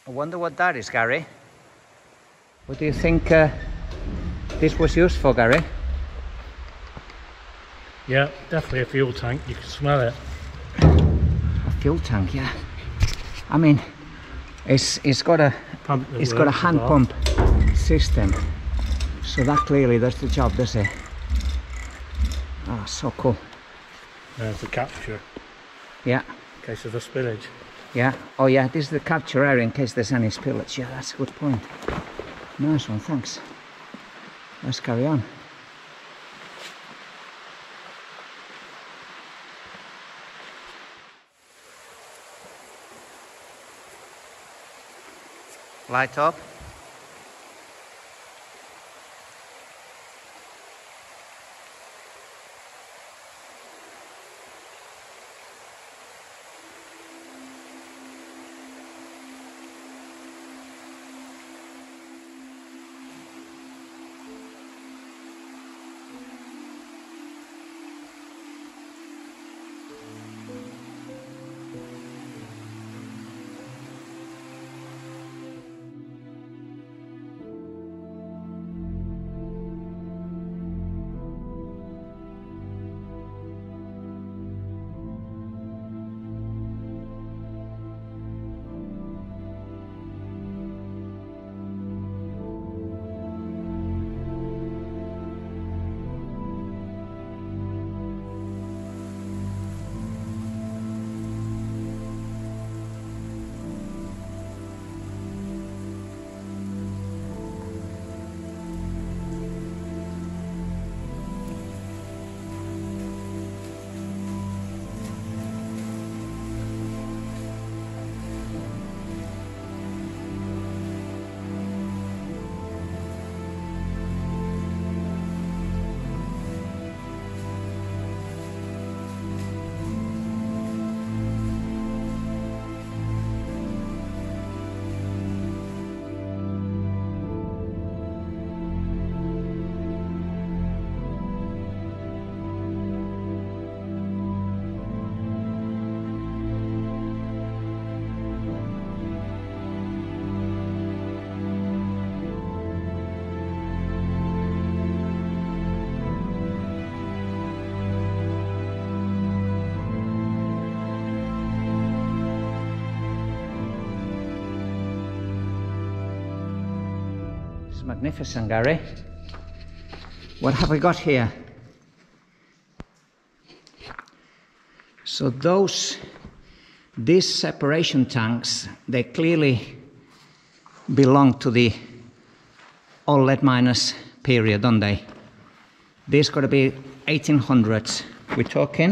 I wonder what that is, Gary. What do you think this was used for, Gary? Yeah, definitely a fuel tank. You can smell it. A fuel tank, yeah. I mean, it's got a hand pump system, so that clearly does the job, does it? Oh, so cool. There's the capture. Yeah. In case of a spillage. Yeah. Oh yeah, this is the capture area in case there's any spillage. Yeah, that's a good point. Nice one, thanks. Let's carry on. Light up. Magnificent, Gary. What have we got here? So these separation tanks, they clearly belong to the old lead miners period, don't they? These got to be 1800s. We're talking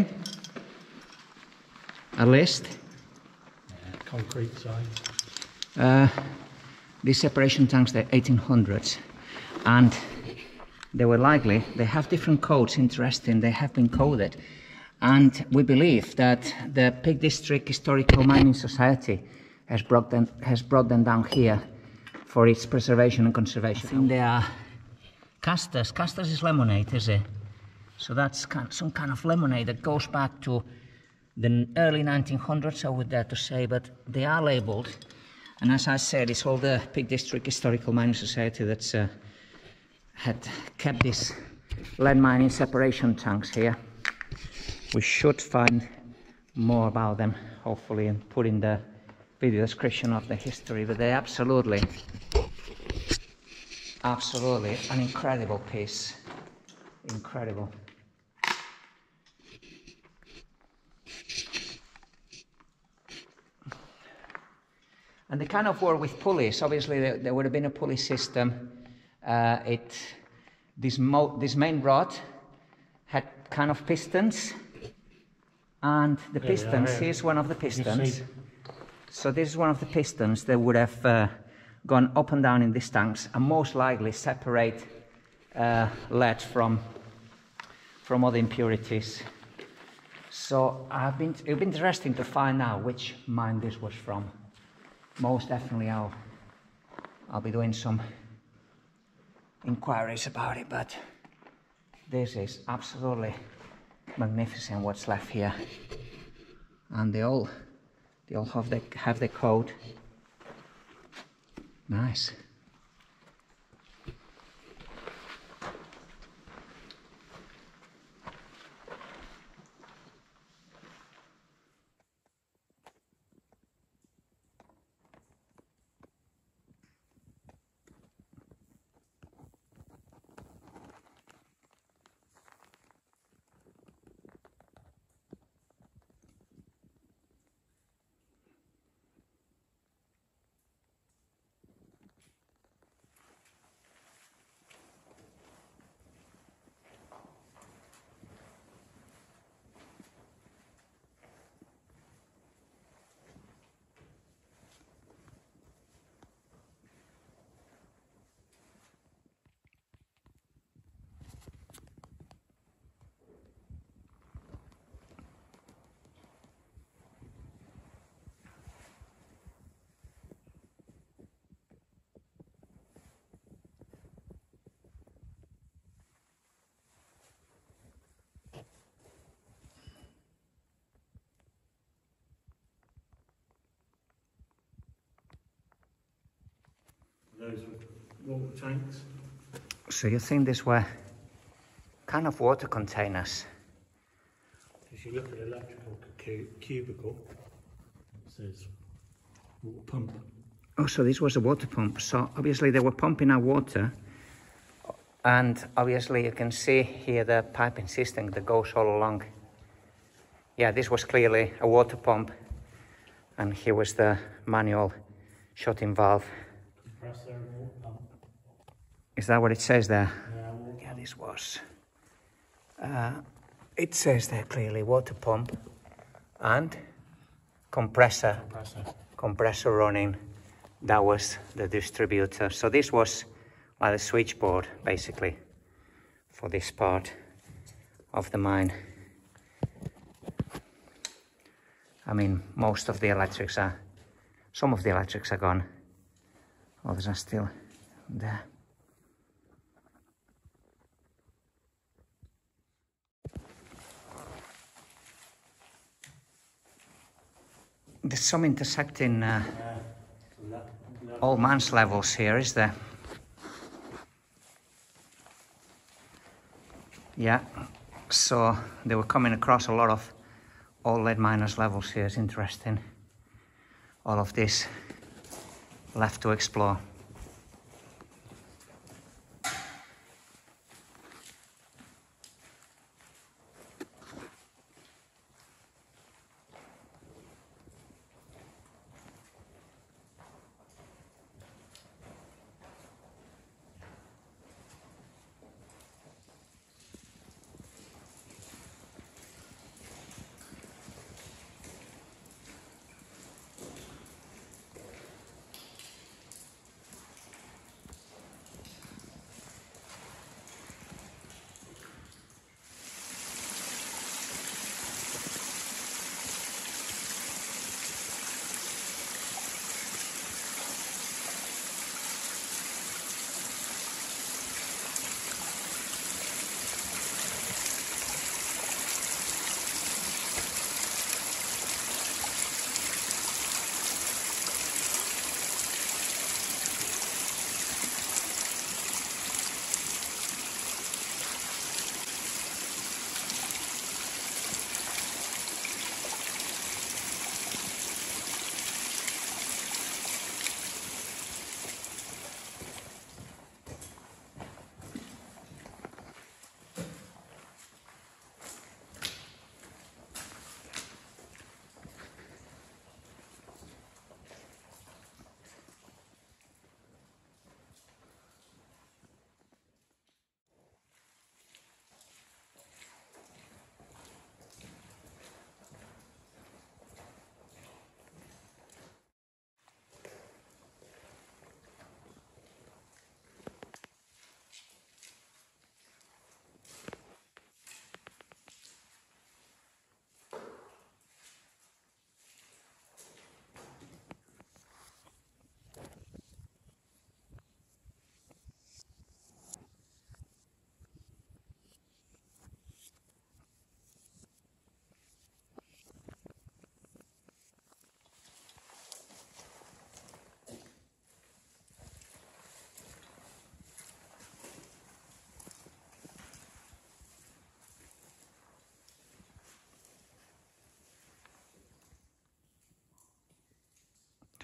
at least. Yeah, concrete size. These separation tanks, they're 1800s, and they were likely, they have different codes, interesting, they have been coded, and we believe that the Peak District Historical Mining Society has brought them down here for its preservation and conservation. I think they are casters. Casters is lemonade, is it? So that's some kind of lemonade that goes back to the early 1900s, I would dare to say, but they are labelled. And as I said, it's all the Peak District Historical Mining Society that's had kept these lead mining separation tanks here. We should find more about them, hopefully, and put in the video description of the history. But they're absolutely an incredible piece. Incredible. And they kind of work with pulleys. Obviously, there would have been a pulley system. This main rod had kind of pistons, and the pistons, here's one of the pistons. So this is one of the pistons that would have gone up and down in these tanks, and most likely separate lead from other impurities. So it'll be interesting to find out which mine this was from. Most definitely I'll be doing some inquiries about it, but this is absolutely magnificent what's left here. And they all have the code. Nice. Those water tanks. So you think these were kind of water containers? If you look at the electrical cubicle, it says water pump. Oh, so this was a water pump. So obviously they were pumping out water, and obviously you can see here the piping system that goes all along. Yeah, this was clearly a water pump, and here was the manual shutting valve. Compressor and water pump. Is that what it says there? Yeah, water Yeah, pump. this was. It says there clearly water pump and compressor. Compressor running. That was the distributor. So this was like the switchboard basically for this part of the mine. I mean, most of the electrics are, some of the electrics are gone, others are still there. There's some intersecting all man's levels here, is there? Yeah, so they were coming across a lot of old lead miners levels here. It's interesting. All of this left to explore.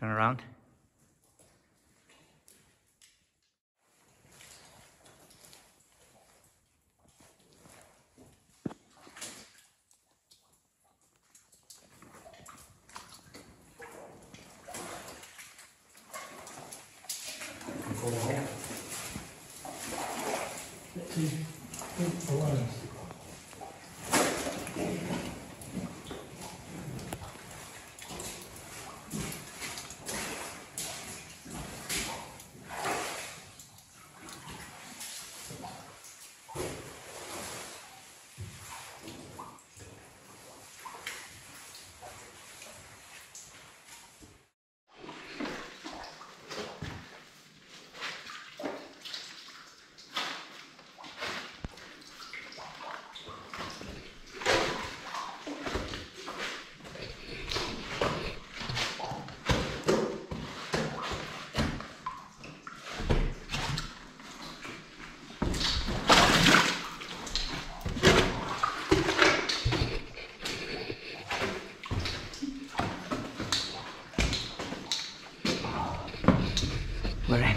Turn around. We're in.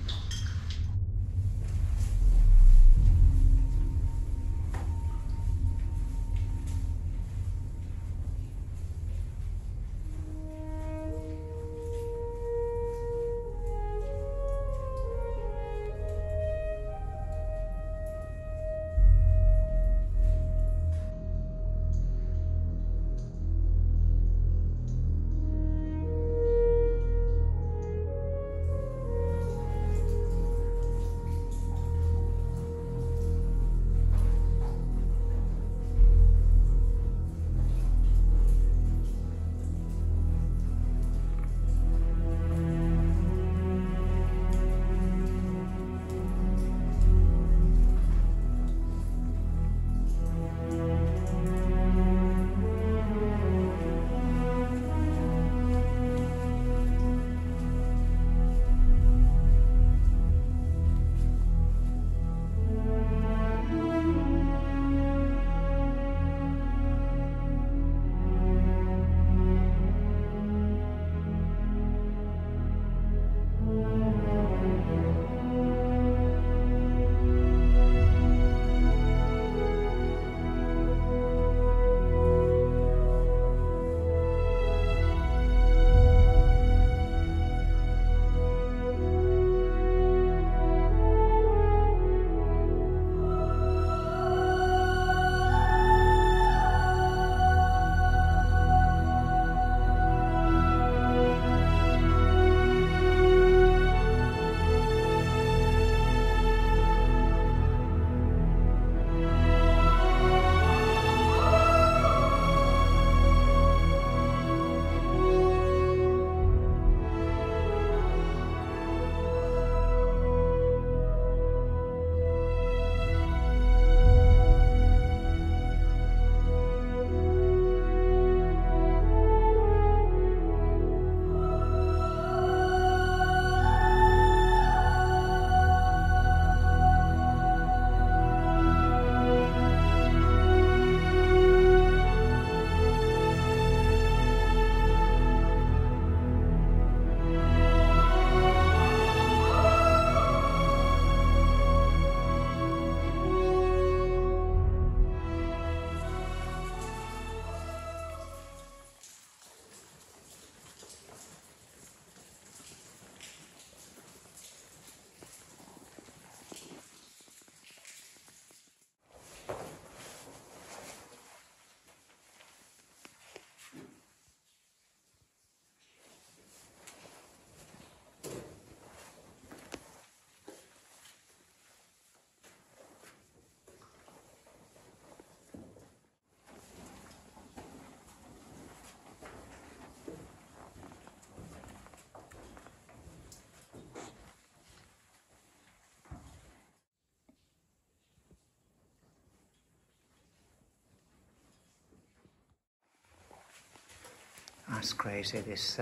That's crazy, this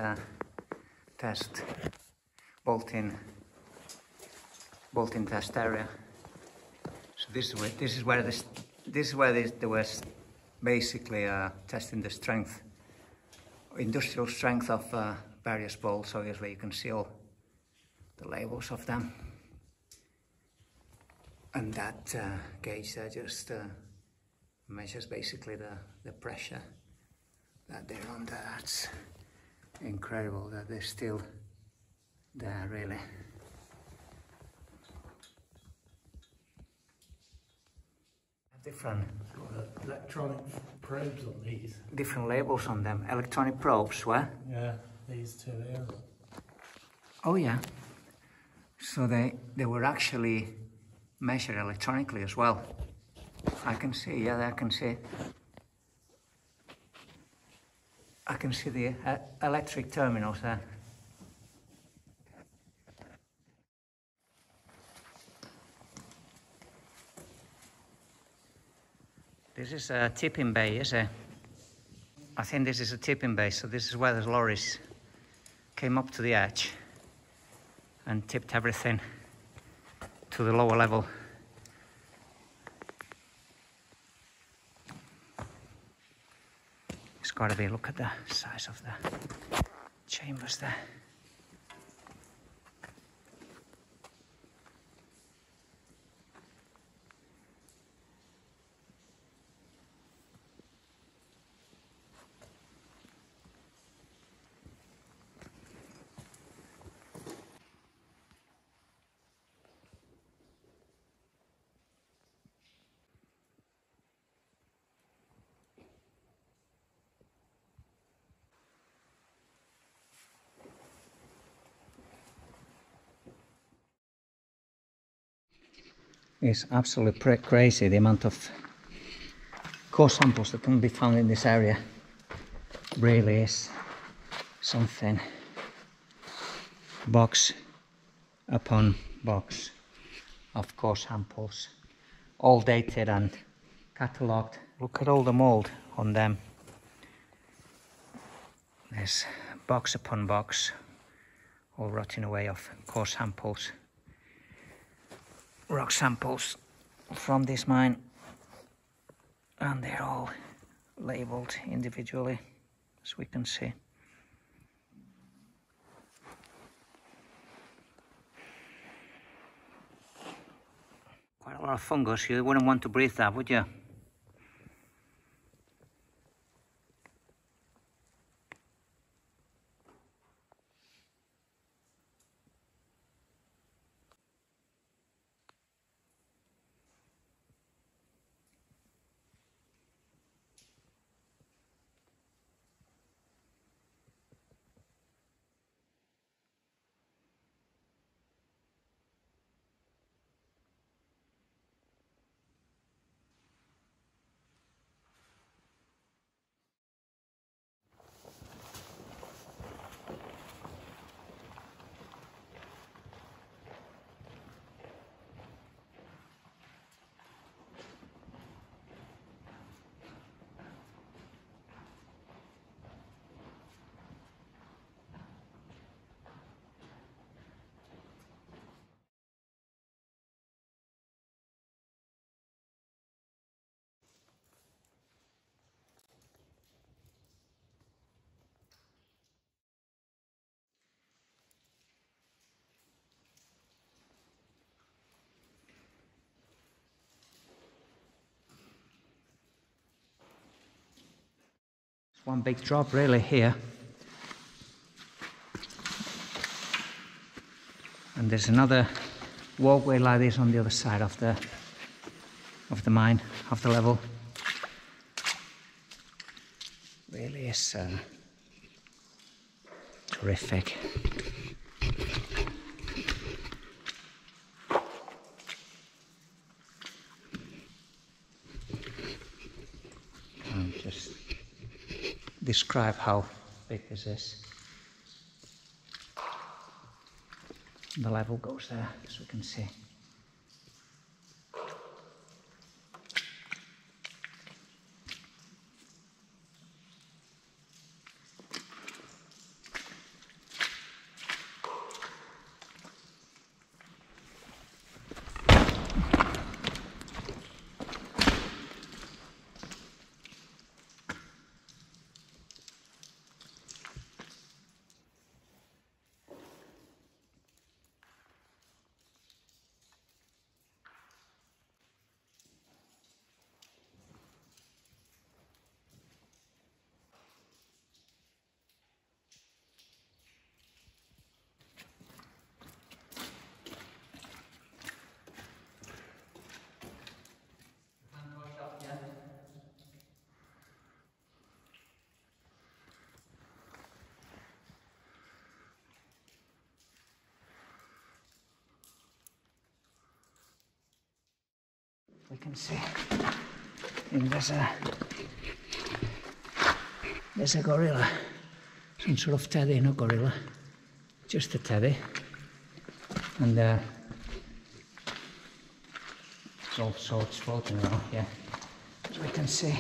test bolt-in test area. So this is where they was basically testing the strength, industrial strength of various bolts. Obviously you can see all the labels of them, and that gauge there just measures basically the pressure that they're under. That's incredible that they're still there, really. Different Electronic probes on these. different labels on them. Electronic probes, where? Yeah, these two here. Oh yeah. So they were actually measured electronically as well. I can see, yeah, I can see. I can see the electric terminals there. This is a tipping bay, is it? I think this is a tipping bay, so this is where the lorries came up to the edge and tipped everything to the lower level. It's got to be, look at the size of the chambers there. It's absolutely crazy the amount of core samples that can be found in this area. Really is something. Box upon box of core samples, all dated and catalogued. Look at all the mold on them. There's box upon box, all rotting away of core samples. Rock samples from this mine, and they're all labelled individually, as we can see. Quite a lot of fungus. You wouldn't want to breathe that, would you? One big drop really here, and there's another walkway like this on the other side of the mine, of the level. Really is terrific. Just describe how big this is. The level goes there, as we can see. can see. And there's a gorilla, some sort of teddy, not gorilla, just a teddy. And there's all sorts floating around here, as we can see.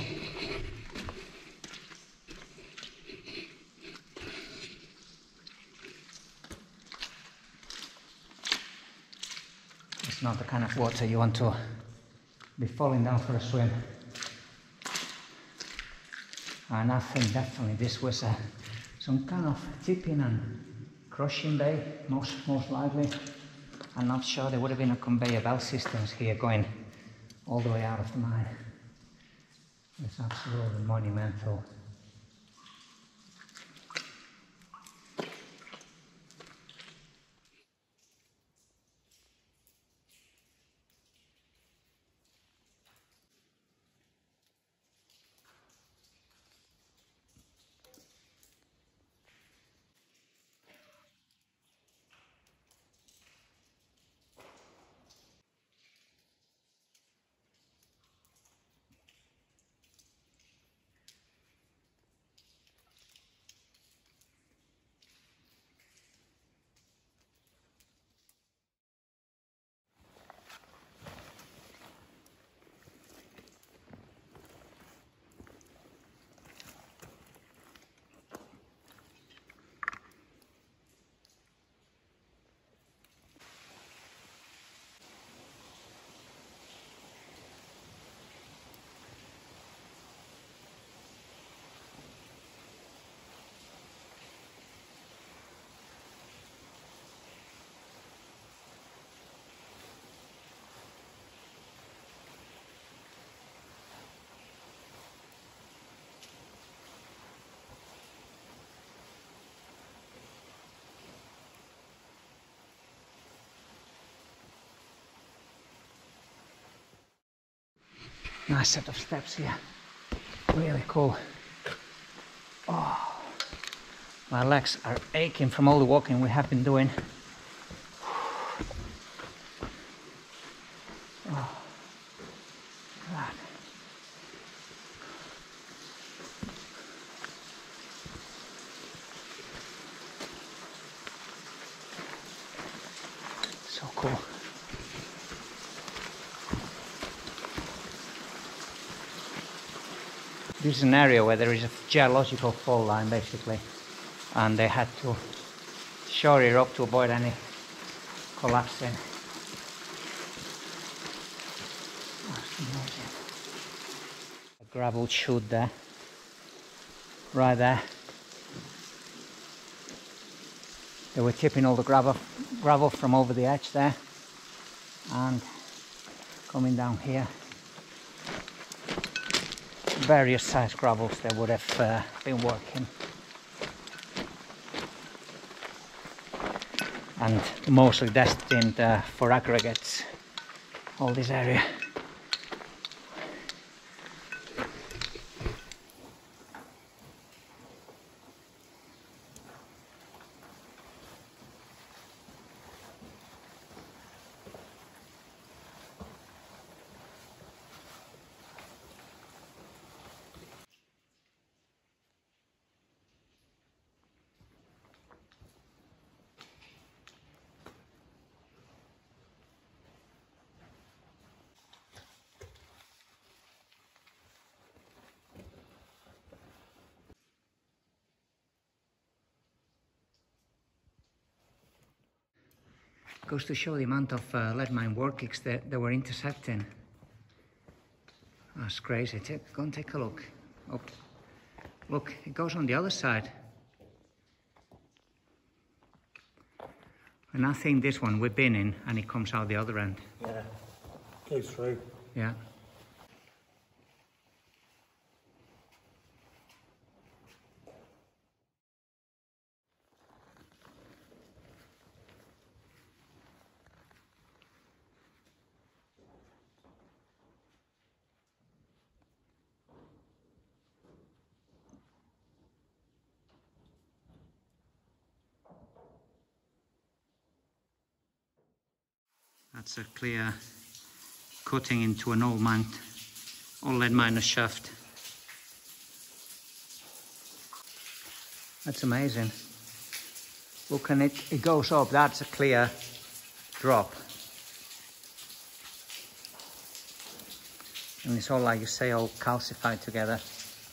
It's not the kind of water you want to be falling down for a swim. And I think definitely this was some kind of tipping and crushing bay, most likely. I'm not sure there would have been a conveyor belt systems here going all the way out of the mine. It's absolutely monumental. Nice set of steps here, really cool. Oh, my legs are aching from all the walking we have been doing. Oh, God. So cool. This is an area where there is a geological fault line basically, and they had to shore it up to avoid any collapsing. That's amazing. A gravel chute there, right there. They were tipping all the gravel from over the edge there and coming down here. Various size gravels they would have been working, and mostly destined for aggregates, all this area. Goes to show the amount of lead mine workings that they were intercepting. That's crazy. Go and take a look. Oh, look, it goes on the other side. And I think this one we've been in, and it comes out the other end. Yeah, goes through. Yeah. That's a clear cutting into an old lead miner shaft. That's amazing. Look, and it goes up. That's a clear drop. And it's all, like you say, all calcified together.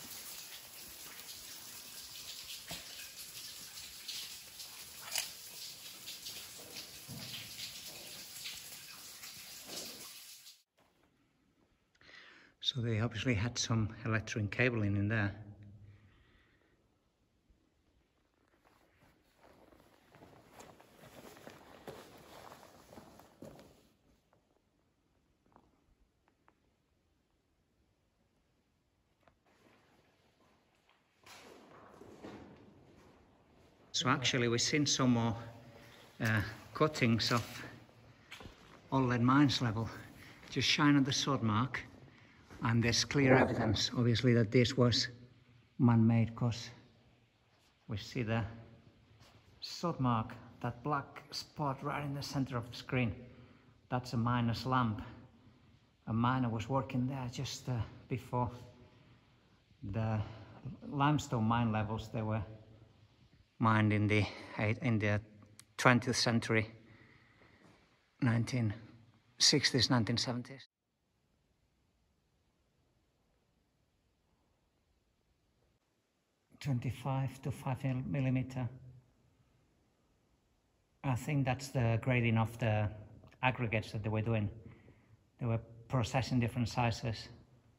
So they obviously had some electric cabling in there. So actually we've seen some more cuttings of old lead mines level. Just shine at the sod mark, and there's clear evidence obviously that this was man-made, because we see the sod mark, that black spot right in the center of the screen. That's a miner's lamp. A miner was working there just before the limestone mine levels. They were mined in the 20th century, 1960s, 1970s. .25 to 5mm. I think that's the grading of the aggregates that they were doing. They were processing different sizes.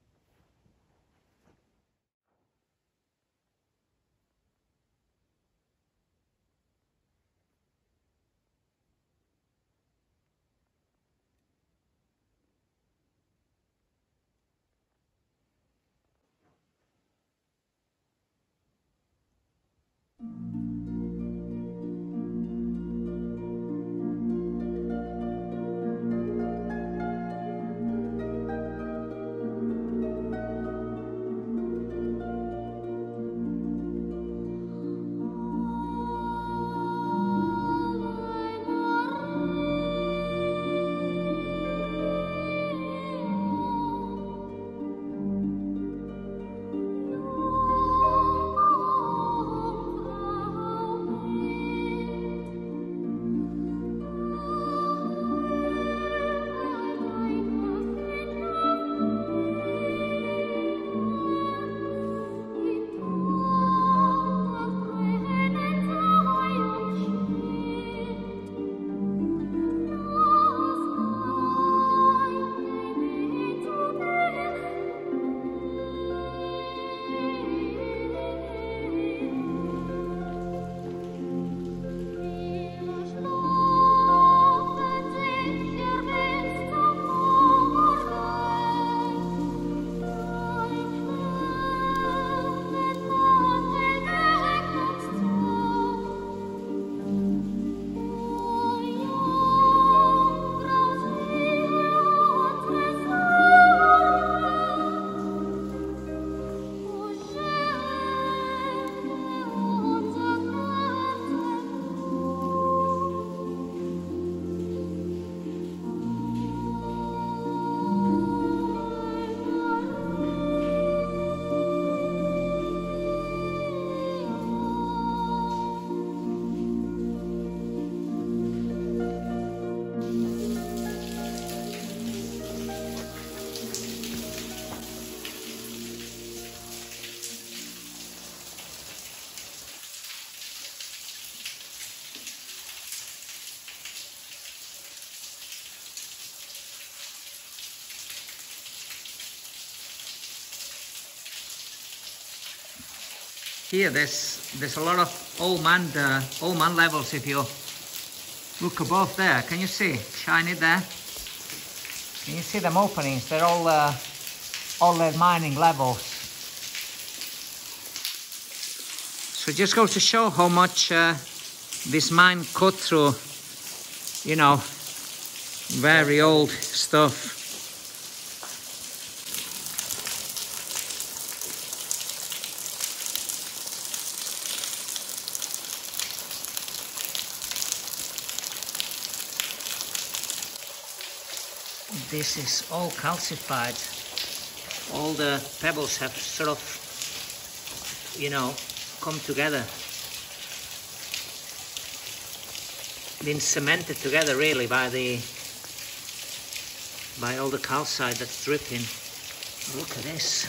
Here there's a lot of old man levels. If you look above there, can you see? Shine it there. Can you see them openings? They're all lead mining levels. So just goes to show how much this mine cut through, you know, very old stuff. this is all calcified. All the pebbles have sort of, you know, come together, been cemented together really by all the calcite that's dripping. Look at this.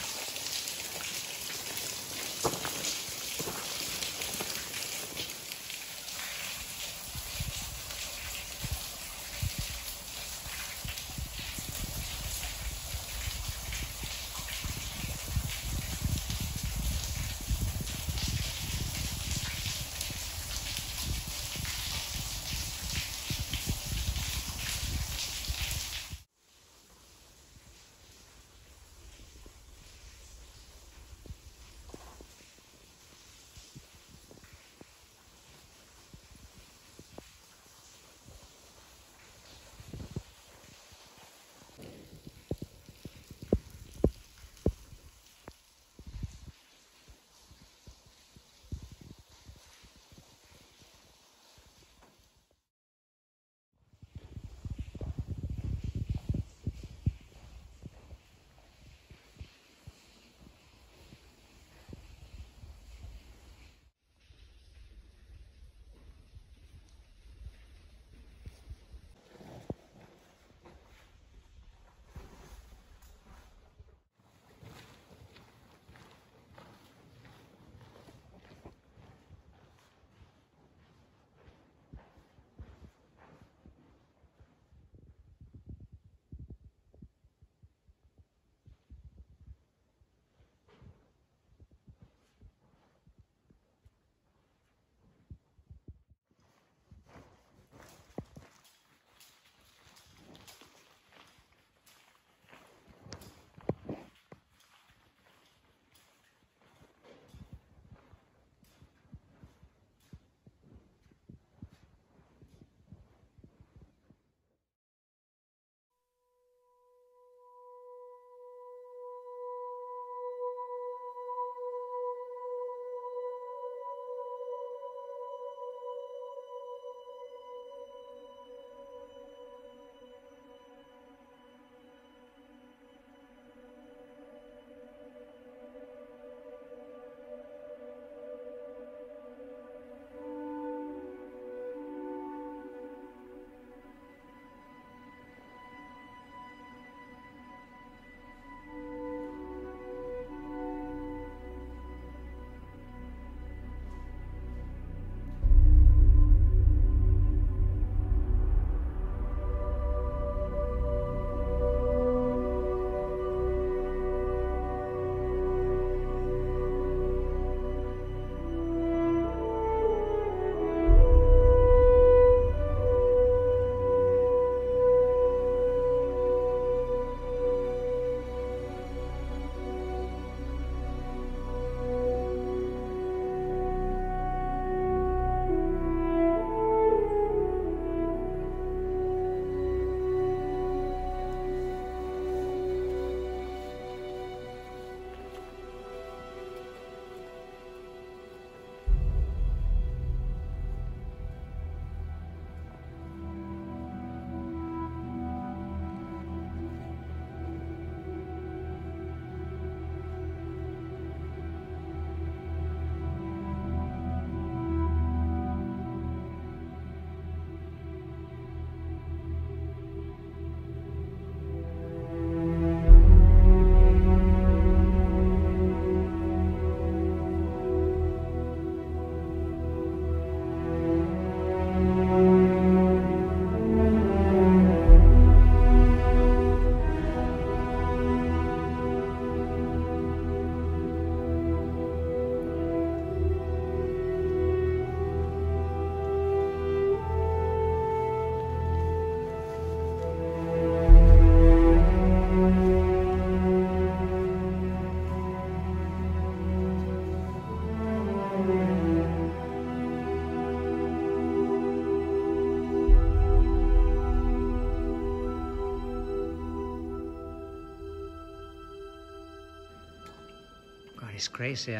It's crazy.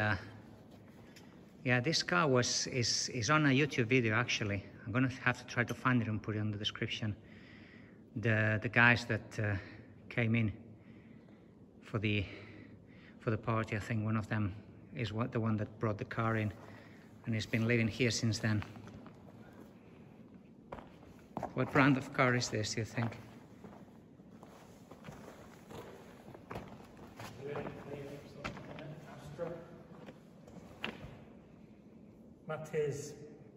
Yeah, this car is on a YouTube video actually. I'm gonna have to try to find it and put it in the description. The guys that came in for the party. I think one of them is the one that brought the car in, and he's been living here since then. What brand of car is this, do you think? Mattis.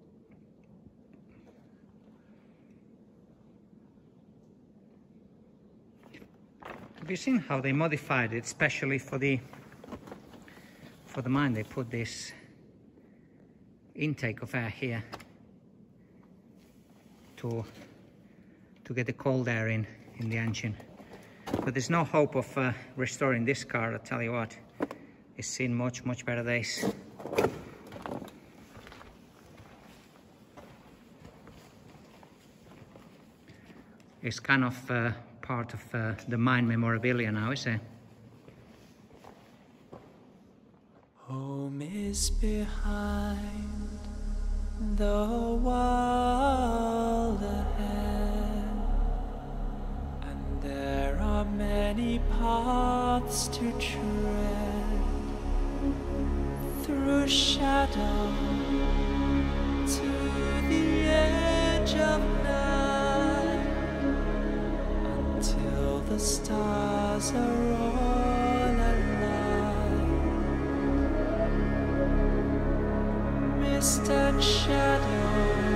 Have you seen how they modified it, especially for the mine? They put this intake of air here to get the cold air in the engine. But there's no hope of restoring this car, I tell you what. It's seen much better days. It's kind of part of the mine memorabilia now, isn't it? Home is behind the wall ahead, and there are many paths to tread through shadow to the edge of night, until the stars are all alive. Mist and shadow